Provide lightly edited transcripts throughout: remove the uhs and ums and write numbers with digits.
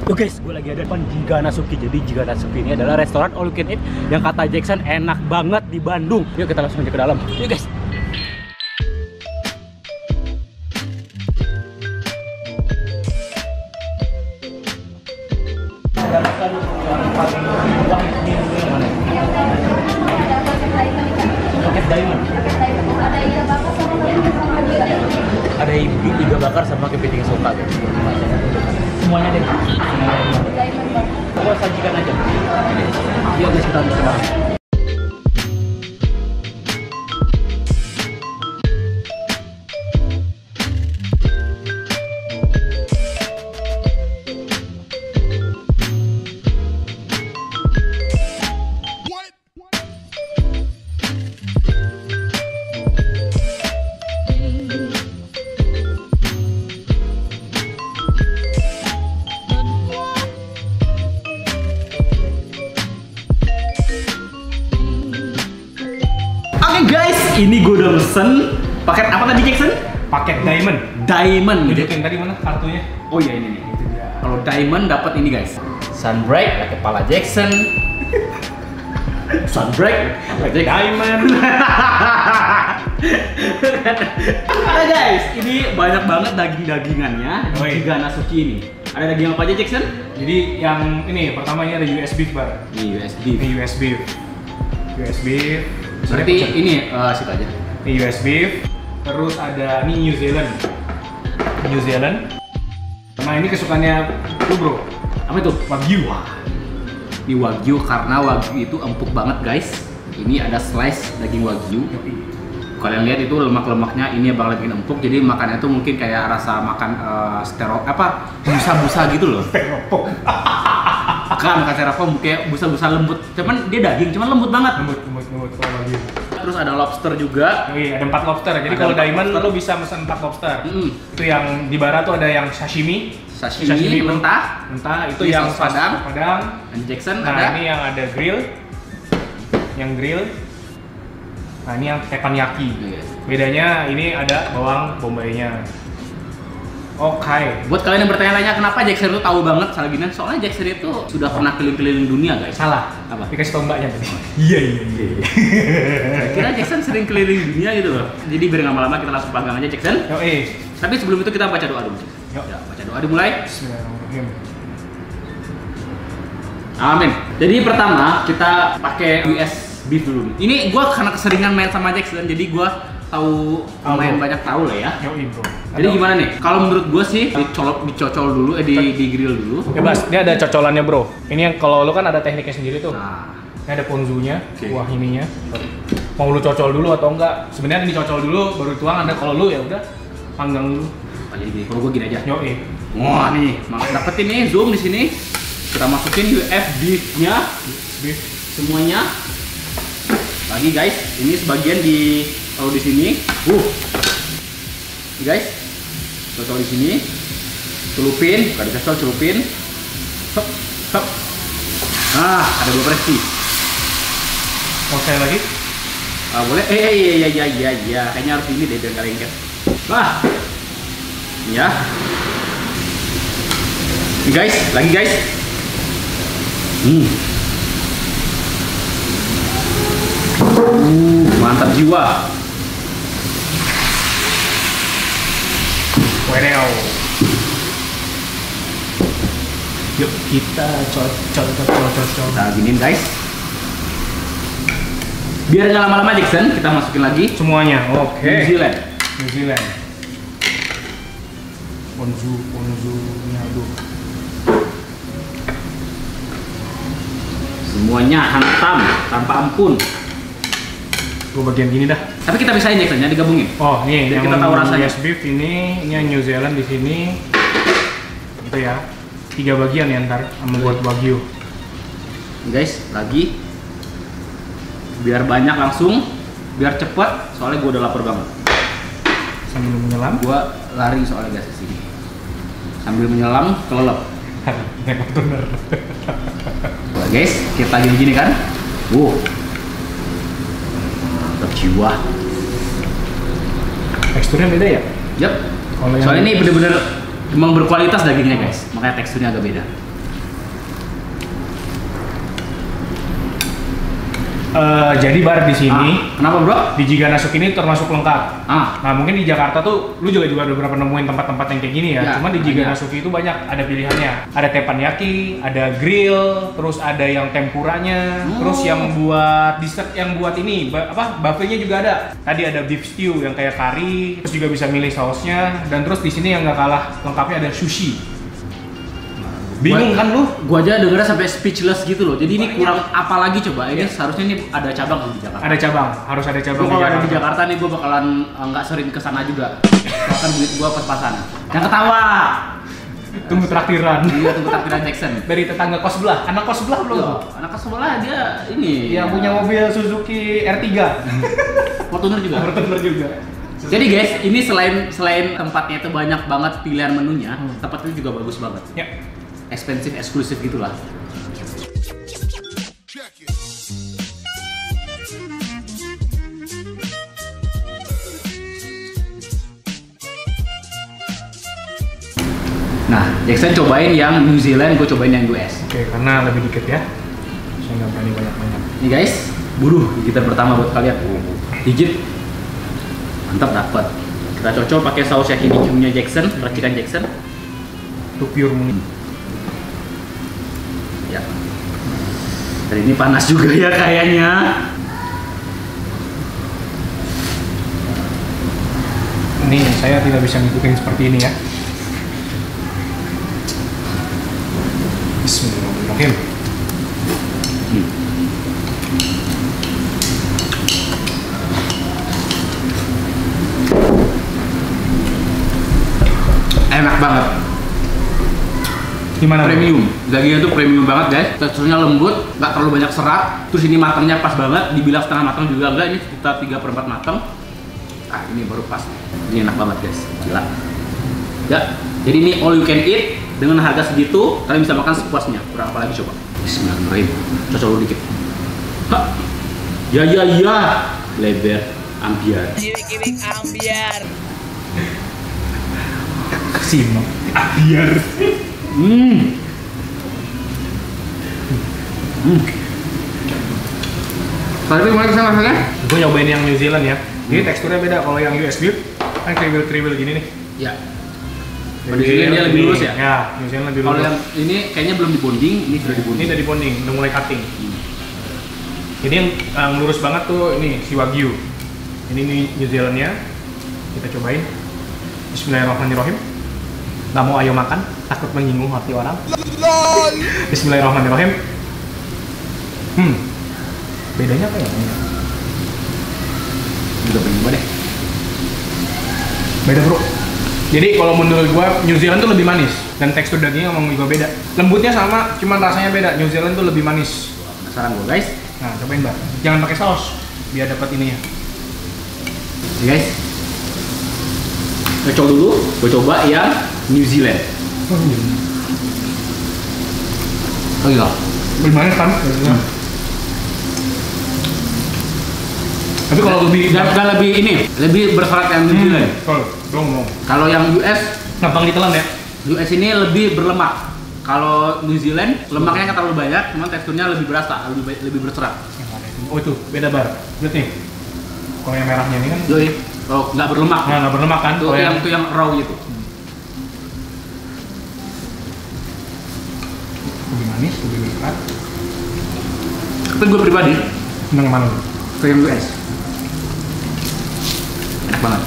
Yo guys, gue lagi ada di depan Giga Nasuki. Jadi Giga Nasuki ini adalah restoran all you can eat yang kata Jackson enak banget di Bandung. Yuk kita langsung aja ke dalam. Yuk guys. Ada iga bakar sama kepiting suka guys. Semuanya deh. Gua sajikan aja. Yuk guys, kita coba. Guys, ini gue udah mesen paket apa tadi Jackson? Paket diamond. Diamond. Tunjukin tadi mana kartunya? Oh iya ini nih. Kalau diamond dapat ini guys. Sunbreak pakai kepala Jackson. Sunbreak pakai diamond. Nah guys, ini banyak banget daging-dagingannya di Giga Nasuki ini. Ada daging apa aja Jackson? Jadi yang ini pertama ini ada US beef bar. Ini US beef. Ini US beef. US beef. Berarti ini situ aja. Ini US beef. Terus ada ini New Zealand. New Zealand. Nah ini kesukaannya lu bro. Apa itu? Wagyu. Wah. Ini Wagyu karena Wagyu itu empuk banget guys. Ini ada slice daging Wagyu. Kalian lihat itu lemak-lemaknya ini bakal bikin empuk. Jadi makannya tuh mungkin kayak rasa makan busa-busa gitu loh. Bukan styrofoam, kayak busa-busa lembut. Cuman dia daging, cuman lembut banget. Lembut kalau Wagyu. Terus ada lobster juga. Iya, ada 4 lobster. Jadi kalau diamond lo bisa pesan 4 lobster. Itu yang di barat tuh ada yang sashimi mentah. Itu yang Padang. Dan Jackson nah, ada. ini yang ada grill. Yang grill. Nah, ini yang teppanyaki. Bedanya ini ada bawang bombaynya. Oke. Buat kalian yang bertanya-tanya kenapa Jackson itu tahu banget Salaginan, soalnya Jackson itu sudah pernah keliling-keliling dunia guys. Salah. Apa? Dikasih tau mbaknya tadi. Iya. Saya kira Jackson sering keliling dunia gitu loh. Jadi biar nggak lama-lama kita langsung pegang aja Jackson. Tapi sebelum itu kita baca doa dulu. Ya, baca doa dimulai. Bismillahirrahmanirrahim. Amin. Jadi pertama kita pakai US beef dulu. Ini gua karena keseringan main sama Jackson, jadi gua tahu lumayan banyak tahu lah ya. Bro. Jadi gimana nih? Kalau menurut gue sih dicocol dulu, di grill dulu. Bebas, ini ada cocolannya bro. Ini yang kalau lu kan ada tekniknya sendiri tuh. Nah, ini ada ponzunya, kuah ininya. Mau lu cocol dulu atau enggak? Sebenarnya ini cocol dulu, baru tuang. Ada kalau lu ya udah panggang dulu. jadi gini. Kalau gue gini aja. Wah nih, dapetin nih zoom di sini. Kita masukin UF beef-nya, beef semuanya. Lagi guys, ini sebagian taruh di sini. Nih guys, cocol di sini. Celupin, kalau dicocol celupin. Hop. Nah, ada beberapa resi. Mau saya lagi? Boleh? Iya. Kayaknya harus ini deh biar nggak lengket. Ya. Nih guys, lagi guys. Mantap jiwa. Wow. Yuk kita cocol. Nah giniin guys. Biar nggak lama-lama Jackson, kita masukin lagi Semuanya. Oke. New Zealand. Ponzunya aduh. Semuanya hantam tanpa ampun. Gue bagian gini dah. Tapi kita pisahin Jackson ya, digabungin. Oh, nih jadi yang kita tahu rasanya. US beef ini yang New Zealand di sini. Gitu ya. 3 bagian ya ntar membuat Wagyu. Guys, lagi. Biar banyak langsung, biar cepet. Soalnya gue udah lapar banget. Sambil menyelam. Gue lari soalnya guys ke sini. Sambil menyelam, kelelep. Bener. Nah, guys, kita gini kan. Jiwa. Teksturnya beda ya? Yap. Soalnya ini bener-bener emang berkualitas dagingnya guys, makanya teksturnya agak beda. Jadi bar di sini Kenapa bro? di Giganasuk ini termasuk lengkap. Nah mungkin di Jakarta tuh lu juga ada beberapa nemuin tempat-tempat yang kayak gini ya. Cuma di Giganasuk itu banyak ada pilihannya. Ada teppanyaki, ada grill, terus ada yang tempuranya, terus yang buat dessert yang buat ini buffetnya juga ada. Tadi ada beef stew yang kayak kari, terus juga bisa milih sausnya. Dan terus di sini yang nggak kalah lengkapnya ada sushi. Bingung kan lu? Gua aja dengernya sampai speechless gitu loh. Jadi ini kurang apa lagi coba? Ini seharusnya ini ada cabang di Jakarta. Ada cabang, harus ada cabang. Kalau ada di Jakarta nih, gua bakalan nggak sering kesana juga. Bahkan duit gua pas-pasan. Yang ketawa. Tunggu traktiran. Iya, tunggu traktiran Jackson. Dari tetangga kos sebelah, anak kos sebelah belum? Anak kos sebelah dia ini. Yang punya mobil Suzuki R3. Fortuner juga. Fortuner juga. Jadi guys, ini selain tempatnya itu banyak banget pilihan menunya, tempat itu juga bagus banget. Ya. Expensive, eksklusif gitulah. Nah, Jackson cobain yang New Zealand, gue cobain yang US. Oke, karena lebih dikit ya. Saya nggak berani banyak-banyak. Nih guys, buruh gigitan pertama buat kalian. Gigit, mantap dapat. Kita cocok pakai saus yakiniku-nya Jackson, racikan Jackson. Itu pure murni. Ya. Dan ini panas juga ya kayaknya. Ini saya tidak bisa ngikutin seperti ini ya. Bismillahirrahmanirrahim. Enak banget. Gimana? Premium. Dagingnya tuh premium banget guys. Teksturnya lembut, nggak terlalu banyak serat. Terus ini matangnya pas banget. Dibilang setengah matang juga enggak. Ini sekitar 3/4 matang. Ah ini baru pas. Ini enak banget guys. Gila. Ya. Jadi ini all you can eat dengan harga segitu. Kalian bisa makan sepuasnya. Kurang apa lagi coba? Bismillahirrahmanirrahim. Cocok dulu dikit. Ha. Ya. Lebar ambiar. Ambiar. Kesino. Ambiar. Tapi gimana kesana rasanya? Gue nyobain yang New Zealand ya. Jadi teksturnya beda. Kalau yang US beef kan kriwil-kriwil gini nih. Ya. Di sini dia lebih lurus ya? Ya, New Zealand lebih lurus. Kalau yang ini kayaknya belum dibonding, ini sudah Ini dibonding. udah dibonding, udah mulai cutting. Jadi yang lurus banget tuh ini si Wagyu. Ini New Zealandnya. Kita cobain. Bismillahirrahmanirrahim. Nggak mau ayo makan, takut menyinggung hati orang. Bismillahirrahmanirrahim. Bedanya apa ya? Juga pengen deh. Beda bro. Jadi kalau menurut gua New Zealand tuh lebih manis dan tekstur dagingnya emang juga beda. Lembutnya sama, cuman rasanya beda. New Zealand tuh lebih manis. Penasaran gua guys. Nah cobain mbak. Jangan pakai saus biar dapat ininya. Oke guys. Cocok dulu. Gua coba yang New Zealand. Oh iya. Lebih manis kan? Tapi kalau lebih Gak lebih ini, lebih berserat yang New Zealand. dong. Kalau yang US, Gampang ditelan ya? US ini lebih berlemak. Kalau New Zealand lemaknya nggak terlalu banyak, cuma teksturnya lebih berasa, lebih berserat. Oh itu beda bar. Lihat nih. Kalau yang merahnya ini kan Yoi. Oh nggak berlemak. nah, nggak berlemak kan? Tuh Kalau yang raw gitu. lebih manis, lebih berat. Tapi gue pribadi Yang mana? ke yang US. Enak banget.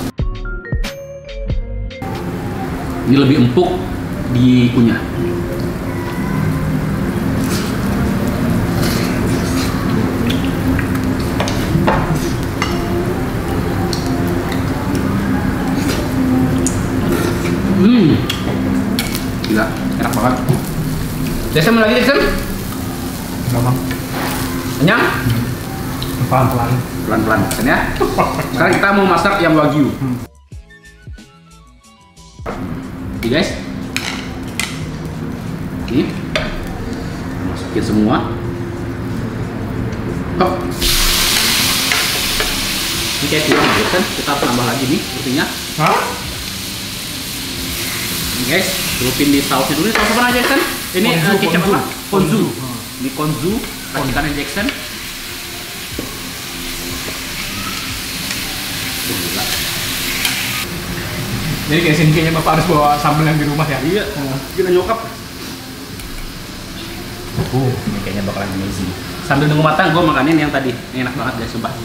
Ini lebih empuk di kunyah. Gila, enak banget. Jackson mau lagi Jackson? Gampang. Kenyang? Pelan-pelan. Pelan-pelan Jackson ya. Sekarang kita mau masak yang wagyu. Oke guys. Ini masukin semua. Hop. Ini kayak kurang Jackson, kita tambah lagi nih sepertinya. Hah? Ini guys, celupin di sausnya dulu. Saus apa aja Jackson? Ini kecap apa? Ponzu. Ini ponzu, racikannya Jackson. Jadi kayak sini kayaknya bapak harus bawa sambal yang di rumah ya. Iya, kita nyokap. Ini kayaknya bakalan amazing. Sambil nunggu matang, gue makanin yang tadi. Ini enak banget guys, coba.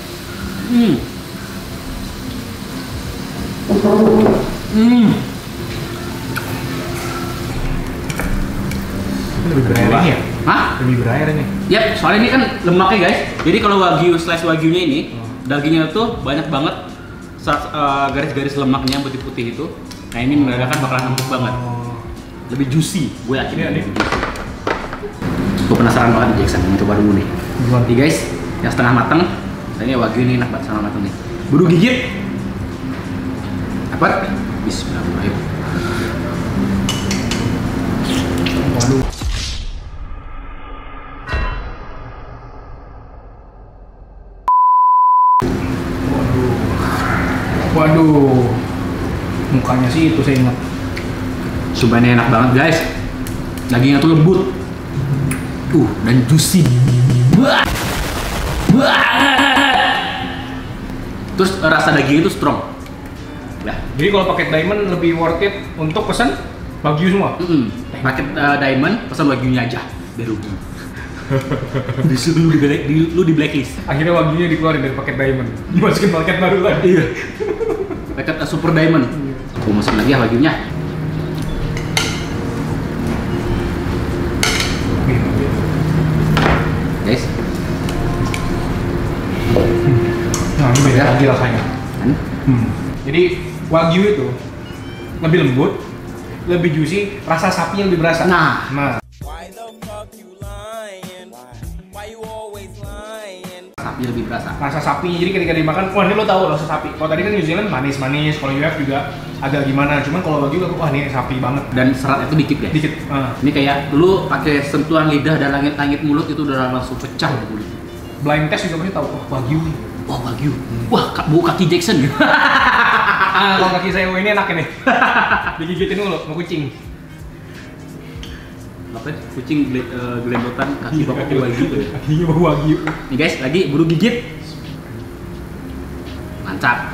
Lebih berair ini ya? Hah? Lebih berair ini. Yap, soalnya ini kan lemaknya guys. Jadi kalau wagyu slice wagyunya ini, dagingnya tuh banyak banget garis-garis lemaknya putih-putih itu. Nah ini menandakan bakalan empuk banget. Lebih juicy, gue yakin Iya, lebih juicy. Gue penasaran banget nih Jackson, mau coba dulu nih. Nih guys, yang setengah mateng. Ini wagyu ini enak banget setengah mateng nih. Buru gigit. Dapat. Bismillahirrahmanirrahim. Waduh. Waduh, mukanya sih itu saya ingat. Sumpah ini enak banget guys. Dagingnya tuh lembut, dan juicy. Terus rasa dagingnya itu strong. Lah. Jadi kalau paket diamond lebih worth it untuk pesan wagyu semua. Paket diamond pesan wagyunya aja, biar rugi. Disuruh lu di blacklist. Akhirnya wagyunya dikeluarin dari paket diamond, dimasukin paket baru lagi. Iya. Paket super diamond. Aku masukin lagi ya wagyunya. Guys. Nah, ini beda lagi rasanya. Kan? Jadi wagyu itu lebih lembut, lebih juicy, rasa sapinya lebih berasa. Nah. Why the fuck you lying? Why you always lying? Sapi lebih berasa. Rasa sapinya, jadi ketika dimakan, wah ini lo tahu rasa sapi. Kalau tadi kan New Zealand manis-manis, kalau UF juga agak gimana. Cuman kalau wagyu aku, wah ini sapi banget. Dan seratnya itu dikit guys. Dikit. Ini kayak lu pakai sentuhan lidah dan langit-langit mulut itu udah langsung pecah di mulut. Blind test juga pasti tahu, wah wagyu nih. Wah wagyu. Wah bau kaki Jackson. Kalau kaki saya ini enak ini. Digigitin dulu, mau kucing. Apa? Kucing gelendotan kaki bapak wagyu. Kakinya bau wagyu. Nih guys, lagi buru gigit. Mantap.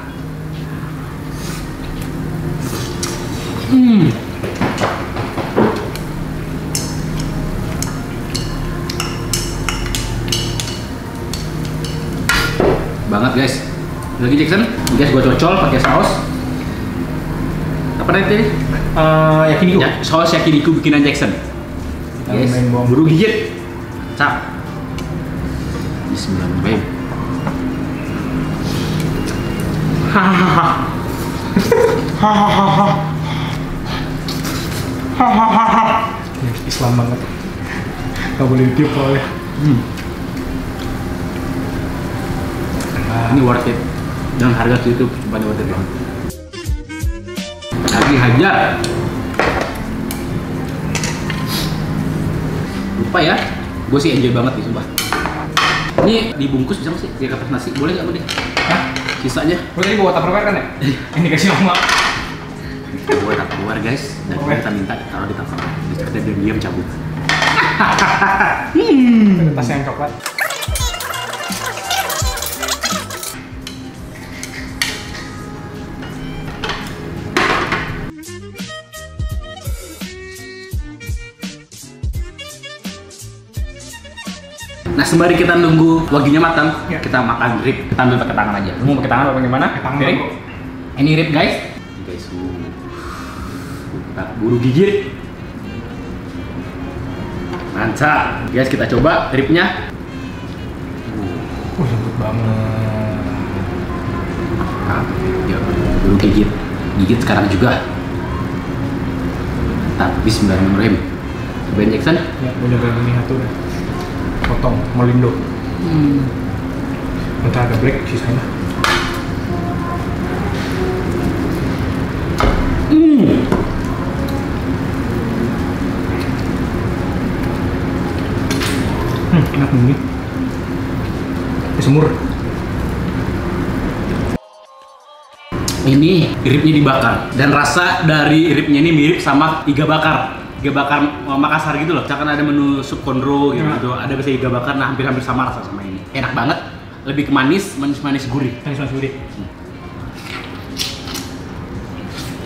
Banget guys. Lagi Jackson, guys gua cocol pakai saus. Apa nanti? Yakiniku. Ya, saus yakiniku bikinan Jackson. Guys, Main bawang buru gigit. Cap. Bismillahirrahmanirrahim. Islam banget. Gak boleh ditiup soalnya. Ini worth it. Dengan harga segitu banyak worth it banget. Lagi hajar. Lupa ya, gue sih enjoy banget nih sumpah. Ini dibungkus bisa nggak sih? Kayak kertas nasi, boleh nggak deh? Hah? Sisanya? Gue tadi bawa Tupperware kan ya? Ini kasih nama. Kita buat Tupperware guys, dan kita minta taruh di Tupperware. Jadi kita diam-diam cabut. Tas yang coklat. Nah sembari kita nunggu wagyunya matang, Ya. kita makan rib. Kita ambil pakai tangan aja. Lu mau pakai tangan apa gimana? Tangan Oke. dulu. Ini rib guys. Ini guys, kita buru gigit. Mantap. Guys kita coba ribnya. Lembut banget. Nah, ya, buru gigit. Gigit sekarang juga. Mantap. Bismillahirrahmanirrahim. Cobain Jackson. Ya, udah kayak ini satu deh. Potong, melindo. Nanti ada black sisanya. Enak banget. Semur. Ini ribnya dibakar dan rasa dari ribnya ini mirip sama iga bakar. Iga bakar Makassar gitu loh. Misalkan ada menu sup konro gitu, ada biasa iga bakar, nah hampir-hampir sama rasa sama ini. Enak banget, lebih ke manis, manis-manis gurih. Manis gurih.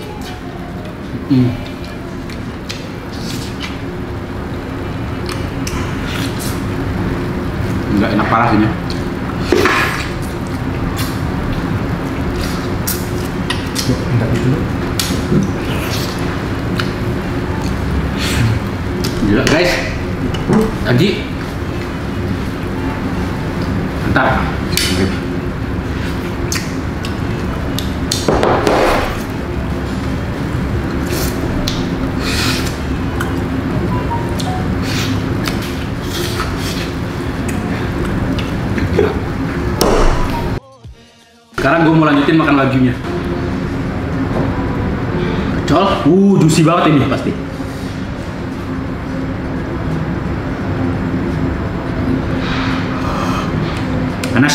Enggak enak parah ini. Gila guys, lagi mantap. Sekarang gue mau lanjutin makan wagyunya. Col, juicy banget ini pasti. Panas.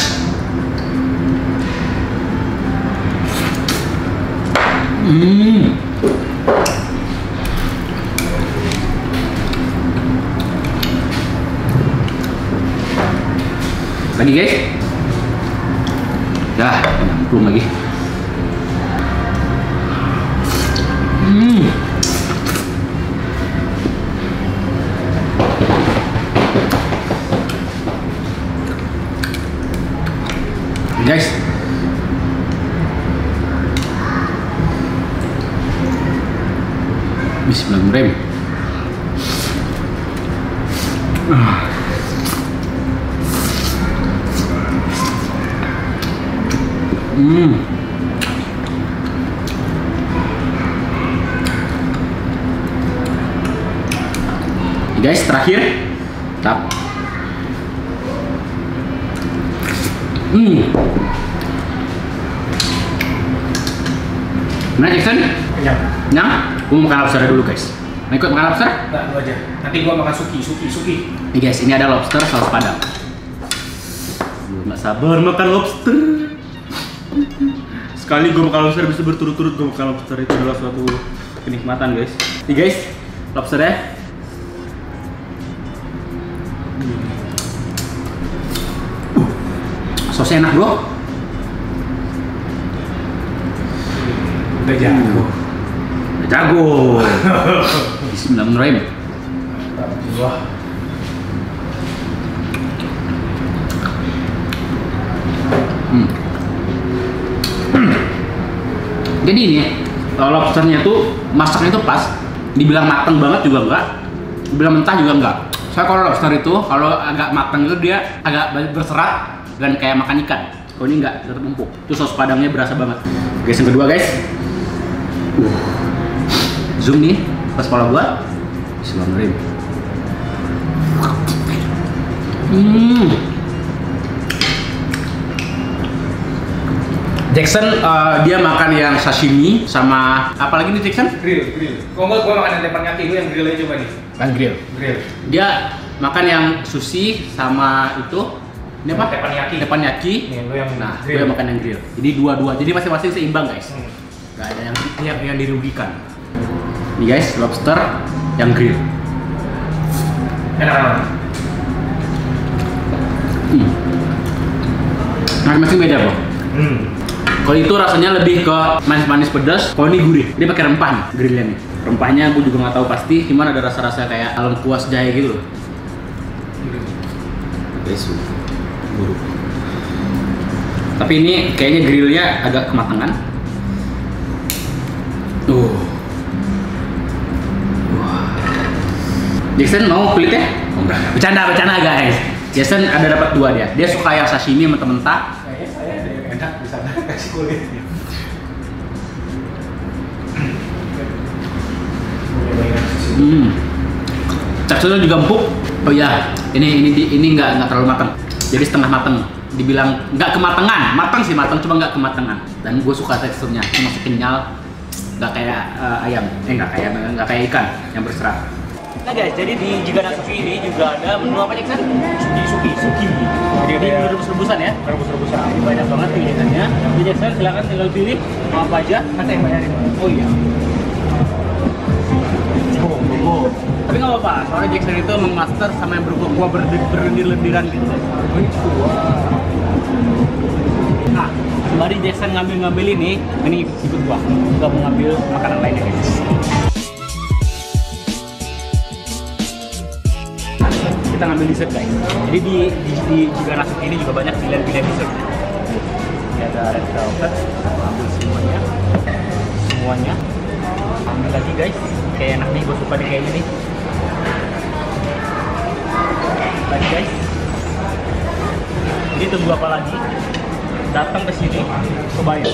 Lagi guys. Dah, belum lagi. Guys, bismillahirrahmanirrahim. Guys, terakhir tap. Nah, Jackson? Kenyang. Kenyang? Gue mau makan lobster dulu guys. Mau ikut makan lobster? Enggak, lu aja. Nanti gua makan suki. Nih guys, ini ada lobster saus padang. Gue gak sabar makan lobster. Sekali gue makan lobster bisa berturut-turut gue makan lobster, itu adalah suatu kenikmatan guys. Nih guys, lobsternya. Sosnya enak bro. Udah jago. Udah jago. Bismillahirrahmanirrahim. Wah. Jadi ini lobsternya tuh masaknya tuh pas. Dibilang mateng banget juga enggak, dibilang mentah juga enggak. Soalnya kalau lobster itu kalau agak mateng itu dia agak berserat dan kayak makan ikan. Kalau ini enggak, tetap empuk. Itu saus padangnya berasa banget. Guys, yang kedua guys. Zoom nih pas kepala gua. Bismillahirrahmanirrahim. Jackson dia makan yang sashimi sama apa lagi nih Jackson? Grill. Kok enggak gua makan yang teppanyaki, lu yang grill aja coba nih. Kan grill. Dia makan yang sushi sama itu. Ini apa? Teppanyaki. Nih, lu yang nah, gue grill. yang makan yang grill. Jadi dua-dua. Jadi masing-masing seimbang guys. Gak ada yang dirugikan. Nih guys, lobster yang grill. Enak banget. Masing-masing beda bro. Kalau itu rasanya lebih ke manis-manis pedas. Kalau ini gurih. Dia pakai rempah nih, grillnya nih. Rempahnya gue juga nggak tahu pasti. Cuman ada rasa-rasa kayak lengkuas jahe gitu loh. Guys, buruk. Tapi ini kayaknya grillnya agak kematangan. Jackson mau kulitnya? Oh, enggak. Bercanda guys. Jackson ada dapat dua dia. Dia suka yang sashimi mentah-mentah. Saya ada yang enak di sana kasih kulitnya. Teksturnya juga empuk. Oh iya, ini nggak terlalu matang. Jadi setengah matang. Dibilang nggak kematangan, matang sih matang, cuma nggak kematangan. Dan gue suka teksturnya, masih kenyal, nggak kayak ayam, nggak kayak ikan yang berserat. Nah guys, jadi di Jigana Suki ini juga ada menu apa Jackson? Suki. Jadi rebus-rebusan ya? Rebus-rebusan. Ini banyak banget pilihannya. Jadi Jackson silakan tinggal pilih mau apa aja. Nanti yang bayarin. Oh iya. Tapi nggak apa-apa, soalnya Jackson itu memaster sama yang berkuah berlendir-lendiran gitu. Nah, sembari Jackson ngambil ini ikut gua mau ngambil makanan lainnya guys. kita ngambil dessert guys. Jadi di juga Nasuki ini juga banyak pilihan-pilihan dessert. Ini ada red velvet, ambil semuanya. Ambil lagi guys, kayak enak nih, gue suka nih kayaknya nih. Lagi guys. Jadi tunggu apa lagi? Datang ke sini, cobain.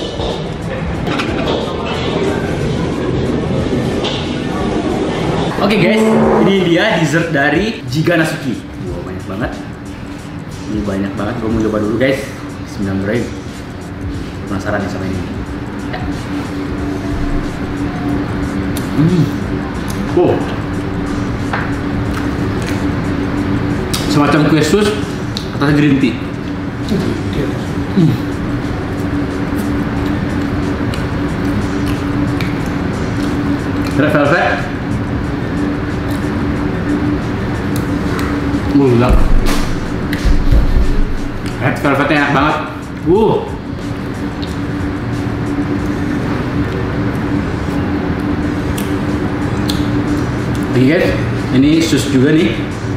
Oke guys, ini dia dessert dari Jiga Nasuki. Wow, banyak banget. Ini banyak banget. Gue mau coba dulu guys. Bismillahirrahmanirrahim. Penasaran nih sama ini. Ya. Wow. Semacam kue sus atasnya green tea. Red velvet. Gila. Red velvetnya enak banget. Oke guys, ini sus juga nih.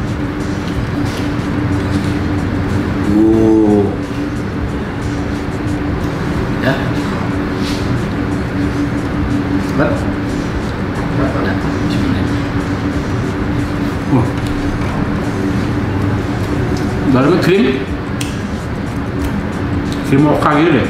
Ya. Cepat. Dalamnya krim mocha gitu deh.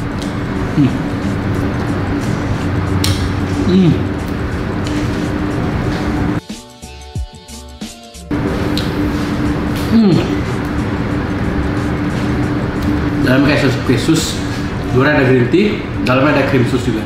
Dalamnya kayak sus, luarnya ada green tea, dalamnya ada krim sus juga.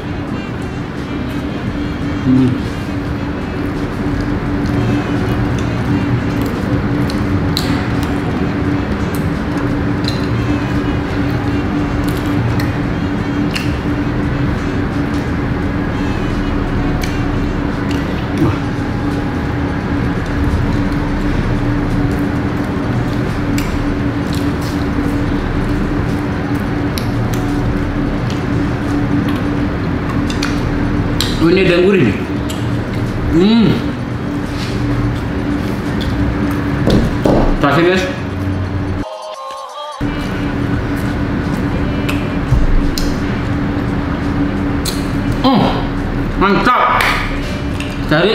Oh, ini ada yang gurih nih. Kasih guys. Mantap. Cari.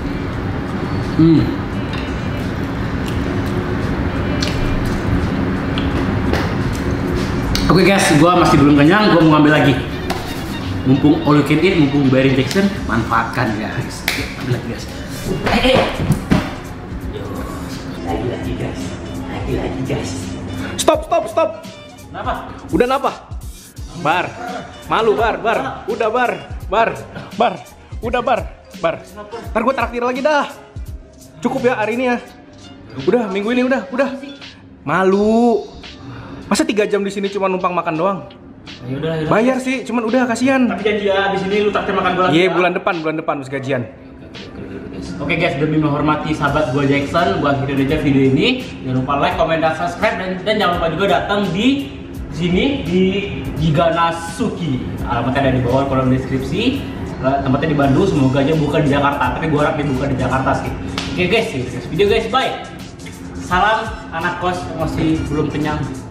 Oke guys, gua masih belum kenyang, gua mau ngambil lagi. Mumpung all you can eat, mumpung dibayarin Jackson, manfaatkan guys. Ambil lagi guys. Lagi guys. Stop. Kenapa? Udah napa? Bar. Malu bar. Udah bar. Udah bar. Ntar gue traktir lagi dah. Cukup ya hari ini ya. Udah minggu ini udah. Malu. Masa 3 jam di sini cuma numpang makan doang? Yaudah. Bayar sih, cuman udah kasihan. Tapi janji ya, di sini lu traktir makan gua lagi. Iya, bulan depan masih gajian. Oke guys, demi menghormati sahabat gua Jackson, gua akhiri aja video ini. Jangan lupa like, comment, dan subscribe, dan jangan lupa juga datang di sini di Jiga Nasuki. Alamatnya ada di bawah kolom deskripsi. Tempatnya di Bandung, semoga aja buka di Jakarta. Tapi gua harap dia buka di Jakarta sih. Oke guys, see you next video guys, bye. Salam anak kos yang masih belum kenyang.